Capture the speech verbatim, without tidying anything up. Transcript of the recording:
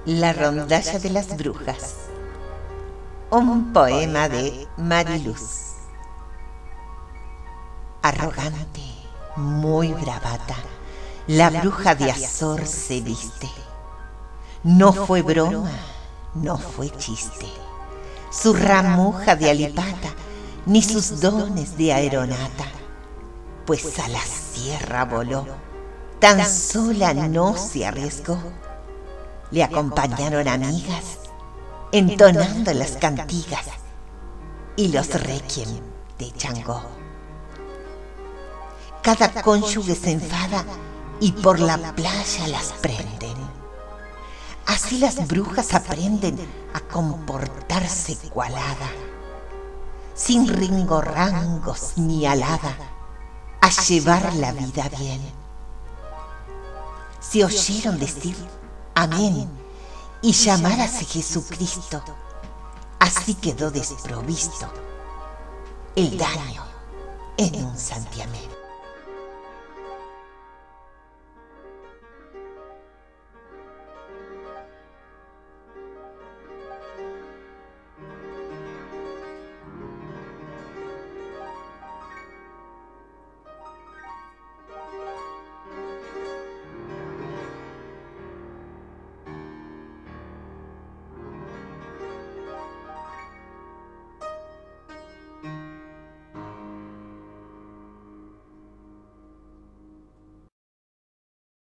La rondalla de las brujas. Un poema de Mariluz. Arrogante, muy bravata, la bruja de Azor se viste. No fue broma, no fue chiste, su ramuja de alipata, ni sus dones de aeronata, pues a la sierra voló, tan sola no se arriesgó. Le acompañaron amigas, entonando las cantigas y los requiem de Changó. Cada cónyuge se enfada y por la playa las prenden. Así las brujas aprenden a comportarse cual hada, sin ringorrangos ni alada, a llevar la vida bien. Se oyeron decir amén y llamarase Jesucristo, así quedó desprovisto el daño en un santiamén.